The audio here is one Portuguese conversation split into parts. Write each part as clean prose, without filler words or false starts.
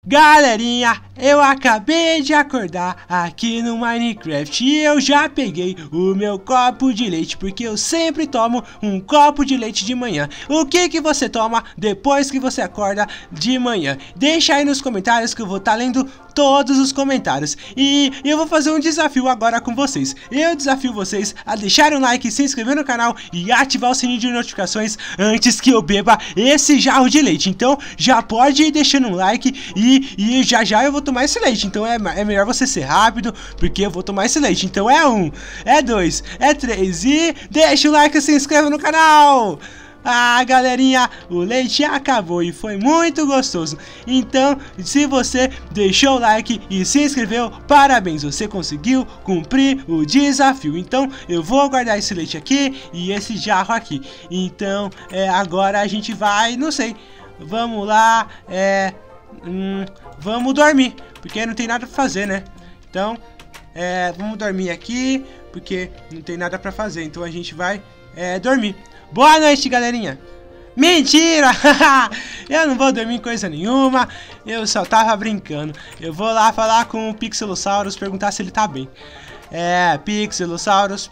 Galerinha, eu acabei de acordar aqui no Minecraft e eu já peguei o meu copo de leite, porque eu sempre tomo um copo de leite de manhã. O que você toma depois que você acorda de manhã? Deixa aí nos comentários que eu vou estar lendo todos os comentários. E eu vou fazer um desafio agora com vocês. Eu desafio vocês a deixarem um like, se inscrever no canal e ativar o sininho de notificações antes que eu beba esse jarro de leite. Então já pode ir deixando um like e já eu vou tomar esse leite. Então é melhor você ser rápido, porque eu vou tomar esse leite. Então é 1, é 2, é 3 e deixa o like e se inscreva no canal. Ah, galerinha, o leite acabou e foi muito gostoso. Então, se você deixou o like e se inscreveu, parabéns, você conseguiu cumprir o desafio. Então, eu vou guardar esse leite aqui e esse jarro aqui. Então, agora a gente vai, não sei, vamos lá, vamos dormir, porque não tem nada pra fazer, né? Então, vamos dormir aqui, porque não tem nada pra fazer. Então, a gente vai dormir. Boa noite, galerinha. Mentira! Eu não vou dormir coisa nenhuma. Eu só tava brincando. Eu vou lá falar com o Pixelosaurus, perguntar se ele tá bem. Pixelosaurus,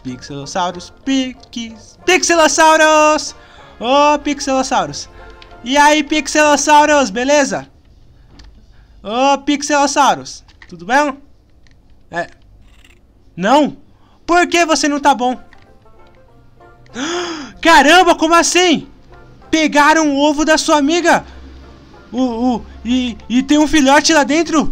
Pixelosaurus! Ô, Pixelosaurus! E aí, Pixelosaurus, beleza? Ô, Pixelosaurus, tudo bem? Não? Por que você não tá bom? Caramba, como assim? Pegaram o ovo da sua amiga e tem um filhote lá dentro?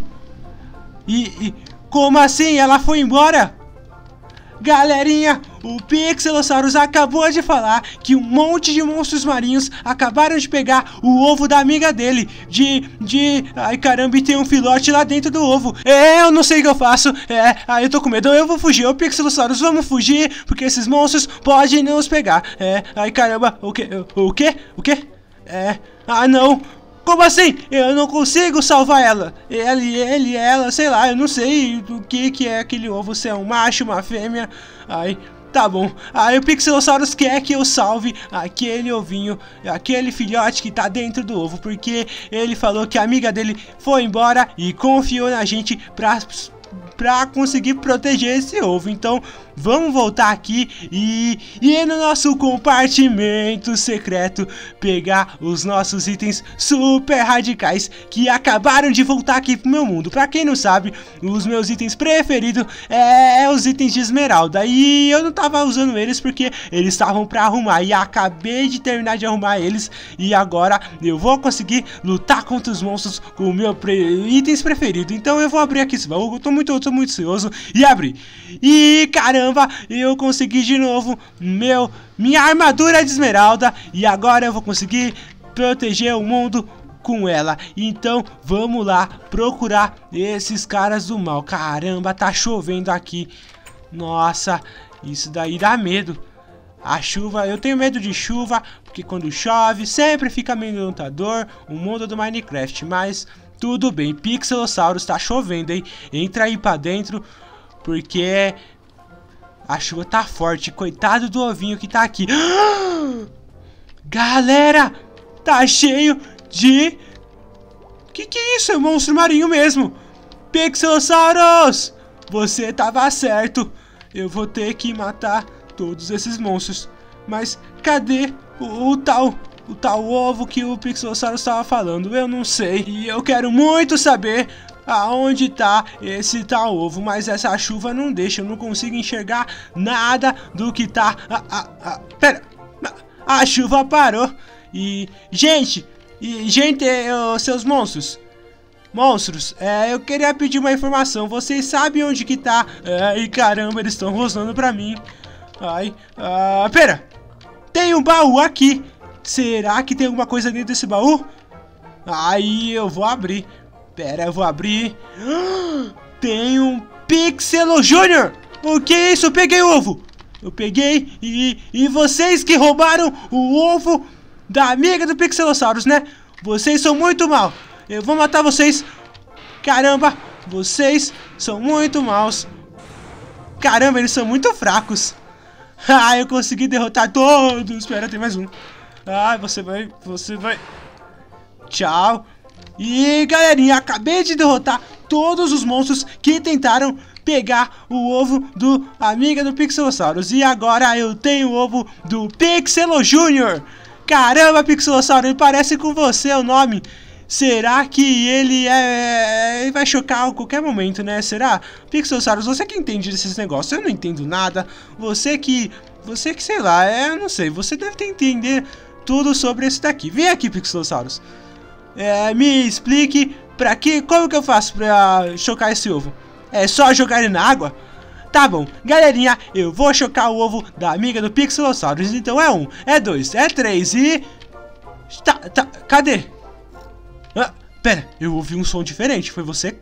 Como assim? Ela foi embora? Galerinha, o Pixelosaurus acabou de falar que um monte de monstros marinhos acabaram de pegar o ovo da amiga dele. Ai, caramba, e tem um filhote lá dentro do ovo. Eu não sei o que eu faço. Eu tô com medo. Eu vou fugir. Ô, Pixelosaurus, vamos fugir, porque esses monstros podem nos pegar. Ai, caramba. O quê? Ah, não. Como assim? Eu não consigo salvar ela. Ela, sei lá, eu não sei o que é aquele ovo, se é um macho, uma fêmea. Ai, tá bom. Aí o Pixelosaurus quer que eu salve aquele ovinho, aquele filhote que tá dentro do ovo, porque ele falou que a amiga dele foi embora e confiou na gente pra conseguir proteger esse ovo. Então vamos voltar aqui e no nosso compartimento secreto pegar os nossos itens super radicais que acabaram de voltar aqui pro meu mundo. Pra quem não sabe, os meus itens preferidos é os itens de esmeralda, e eu não tava usando eles porque eles estavam pra arrumar, e acabei de terminar de arrumar eles, e agora eu vou conseguir lutar contra os monstros com o meu itens preferidos. Então eu vou abrir aqui esse baú, eu tô muito ansioso, e abri. E caramba, eu consegui de novo minha armadura de esmeralda, e agora eu vou conseguir proteger o mundo com ela. Então vamos lá procurar esses caras do mal. Caramba, tá chovendo aqui. Nossa, isso daí dá medo. A chuva, eu tenho medo de chuva, porque quando chove sempre fica meio amedrontador o mundo do Minecraft. Mas tudo bem, Pixelosaurus, tá chovendo, hein? Entra aí pra dentro, porque a chuva tá forte. Coitado do ovinho que tá aqui. Galera, tá cheio de... Que é isso? É um monstro marinho mesmo. Pixelosaurus, você tava certo. Eu vou ter que matar todos esses monstros. Mas cadê o tal ovo que o Pixelosaurus estava falando? Eu não sei. E eu quero muito saber aonde tá esse tal ovo, mas essa chuva não deixa, eu não consigo enxergar nada do que tá. Pera, a chuva parou. E gente, seus monstros, eu queria pedir uma informação. Vocês sabem onde que tá? E caramba, eles estão rosnando pra mim. Pera, tem um baú aqui. Será que tem alguma coisa dentro desse baú? Aí eu vou abrir. Pera, eu vou abrir. Tem um Pixelo Júnior. O que é isso? Eu peguei o ovo. Eu peguei e vocês que roubaram o ovo da amiga do Pixelosaurus, né? Vocês são muito mal. Eu vou matar vocês. Caramba, vocês são muito maus. Caramba, eles são muito fracos. Eu consegui derrotar todos. Espera, tem mais um. Você vai. Tchau. E galerinha, acabei de derrotar todos os monstros que tentaram pegar o ovo do amiga do Pixelosaurus. E agora eu tenho o ovo do Pixelo Jr. Caramba, Pixelossauro, ele parece com você o nome. Será que ele vai chocar a qualquer momento, né? Será? Pixelosaurus, você que entende desses negócios, eu não entendo nada. Você que sei lá, eu não sei. Você deve entender tudo sobre isso daqui. Vem aqui, Pixelosaurus. Me explique como que eu faço pra chocar esse ovo? É só jogar ele na água? Tá bom, galerinha, eu vou chocar o ovo da amiga do Pixelosaurus. Então é 1, é 2, é 3 e... cadê? Pera, eu ouvi um som diferente, foi você?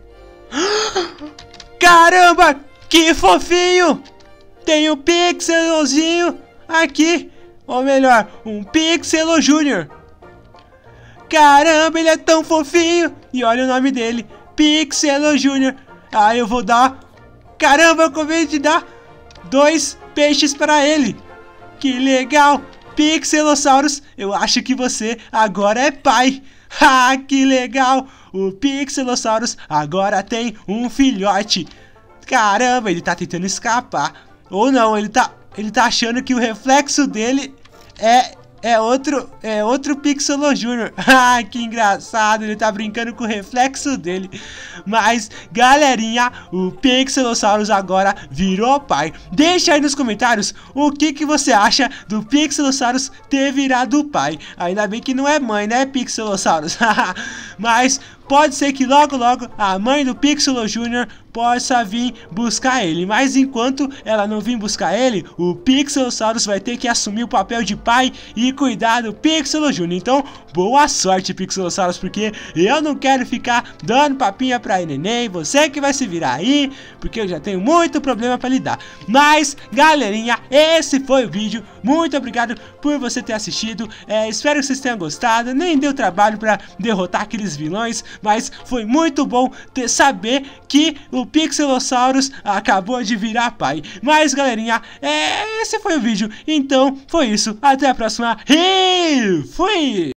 Caramba, que fofinho! Tem um Pixelozinho aqui, ou melhor, um Pixelo Jr. Caramba, ele é tão fofinho! E olha o nome dele, Pixelo Jr. Eu vou dar... Caramba, eu acabei de dar 2 peixes para ele. Que legal! Pixelosaurus, eu acho que você agora é pai. Que legal! O Pixelosaurus agora tem um filhote. Caramba, ele tá tentando escapar. Ou não, ele tá achando que o reflexo dele é outro Pixelo Jr. Que engraçado, ele tá brincando com o reflexo dele. Mas, galerinha, o Pixelosaurus agora virou pai. Deixa aí nos comentários o que você acha do Pixelosaurus ter virado pai. Ainda bem que não é mãe, né, Pixelosaurus? Mas pode ser que logo a mãe do Pixelo Jr. possa vir buscar ele. Mas enquanto ela não vir buscar ele, o Pixelosaurus vai ter que assumir o papel de pai e cuidar do Pixelo Jr. Então, boa sorte, Pixelosaurus, porque eu não quero ficar dando papinha pra neném. Você que vai se virar aí, porque eu já tenho muito problema pra lidar. Mas, galerinha, esse foi o vídeo. Muito obrigado por você ter assistido. Espero que vocês tenham gostado. Nem deu trabalho pra derrotar aqueles vilões, mas foi muito bom saber que o Pixelosaurus acabou de virar pai. Mas, galerinha, esse foi o vídeo. Então, foi isso. Até a próxima. E fui!